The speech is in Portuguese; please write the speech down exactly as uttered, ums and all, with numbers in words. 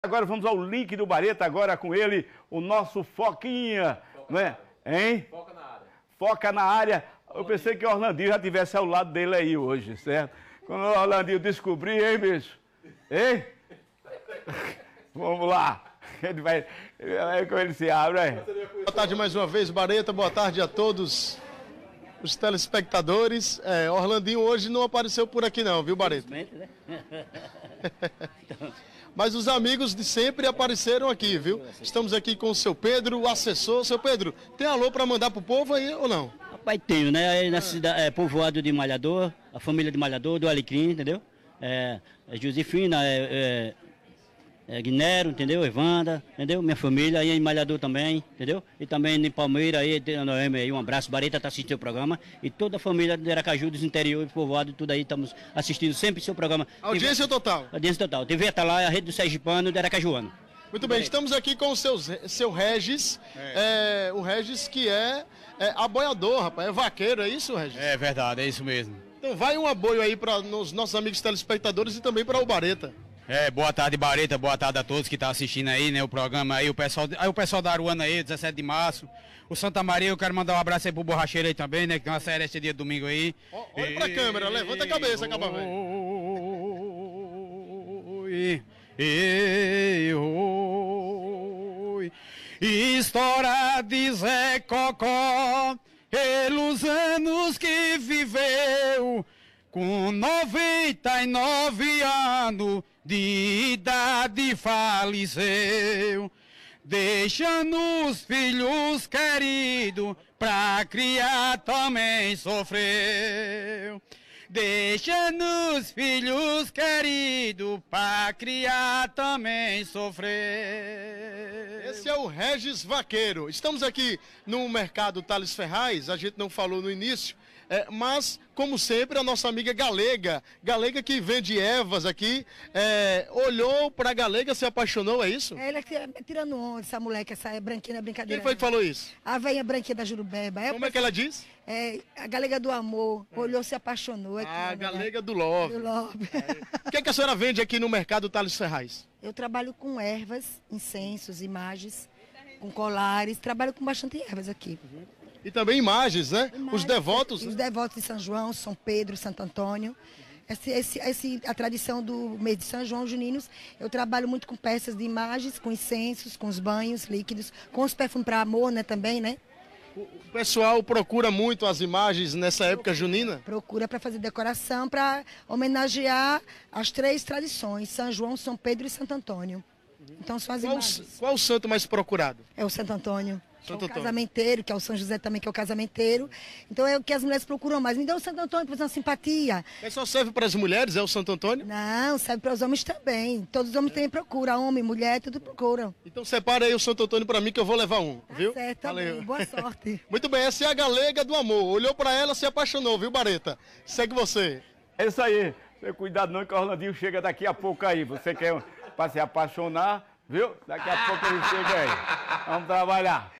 Agora vamos ao link do Bareta, agora com ele, o nosso Foquinha, Foca, né? Hein? Foca na área. Foca na área. Eu pensei que o Orlandinho já estivesse ao lado dele aí hoje, certo? Quando o Orlandinho descobrir, hein, bicho? Hein? Vamos lá. Ele vai... É como ele se abre, hein? Boa tarde mais uma vez, Bareta. Boa tarde a todos os telespectadores. É, Orlandinho hoje não apareceu por aqui não, viu, Bareta? Mas os amigos de sempre apareceram aqui, viu? Estamos aqui com o seu Pedro, o assessor. Seu Pedro, tem alô para mandar pro povo aí ou não? Rapaz, tenho, né? Aí na cidade, é, povoado de Malhador, a família de Malhador, do Alecrim, entendeu? É, é Josefina, é, é, é Guinero, entendeu? Evanda, entendeu? Minha família, aí em Malhador também, entendeu? E também em Palmeira, aí, tem a Noemi aí, um abraço. Bareta tá assistindo o programa. E toda a família de Aracaju, dos interiores, povoado, tudo aí, estamos assistindo sempre o seu programa. Audiência T V, total. Audiência total. T V Atalaia, a rede do Sergipano de Aracajuano. Muito bem, estamos aqui com o seu, seu Regis, é. É, o Regis que é, é aboiador, rapaz, é vaqueiro, é isso, Regis? É verdade, é isso mesmo. Então vai um aboio aí para os nossos amigos telespectadores e também para o Bareta. É, boa tarde, Bareta, boa tarde a todos que estão assistindo aí, né, o programa aí, o pessoal, aí o pessoal da Aruana aí, dezessete de março, o Santa Maria, eu quero mandar um abraço aí pro Borracheiro aí também, né, que tem uma série este dia de domingo aí. Ó, olha e... pra câmera, levanta a cabeça, acaba velho. Oi, oi, oi, história de Zé Cocó, pelos anos que viveu, com noventa e nove anos de idade faleceu, deixando os filhos queridos, pra criar também sofreu. Deixando os filhos queridos, pra criar também sofreu. Esse é o Regis Vaqueiro. Estamos aqui no mercado Thales Ferraz, a gente não falou no início, é, mas, como sempre, a nossa amiga Galega, Galega que vende ervas aqui, é, olhou pra Galega, se apaixonou, é isso? É, ela é tirando onda, essa moleque, essa branquinha da brincadeira. Quem foi que falou isso? A velha branquinha da Jurubeba. É, como é que ela diz? É, a Galega do amor, olhou, se apaixonou. É a tudo, Galega né? do Love. Do Love. É. O que, é que a senhora vende aqui no mercado Thales Ferraz? Eu trabalho com ervas, incensos, imagens, com colares, trabalho com bastante ervas aqui. Uhum. E também imagens, né? Imagens, os devotos. Os devotos de São João, São Pedro, Santo Antônio. Esse, esse, esse, a tradição do mês de São João, juninos, eu trabalho muito com peças de imagens, com incensos, com os banhos líquidos, com os perfumes para amor, né, também, né? O pessoal procura muito as imagens nessa época junina? Procura para fazer decoração, para homenagear as três tradições, São João, São Pedro e Santo Antônio. Então são as qual, imagens. Qual o santo mais procurado? É o Santo Antônio. Santo que é o Antônio. Casamenteiro, que é o São José também, que é o casamenteiro. Então é o que as mulheres procuram mais. Me dá o Santo Antônio para fazer uma simpatia. Mas só serve para as mulheres, é o Santo Antônio? Não, serve para os homens também. Todos os homens é. também procuram, homem, mulher, tudo procuram. Então separa aí o Santo Antônio para mim que eu vou levar um, tá viu? Certo, também. Boa sorte. Muito bem, essa é a Galega do amor. Olhou para ela, se apaixonou, viu, Bareta? Segue você. É isso aí. Você cuidado não que o Orlandinho chega daqui a pouco aí. Você quer para se apaixonar, viu? Daqui a pouco ele chega aí. Vamos trabalhar.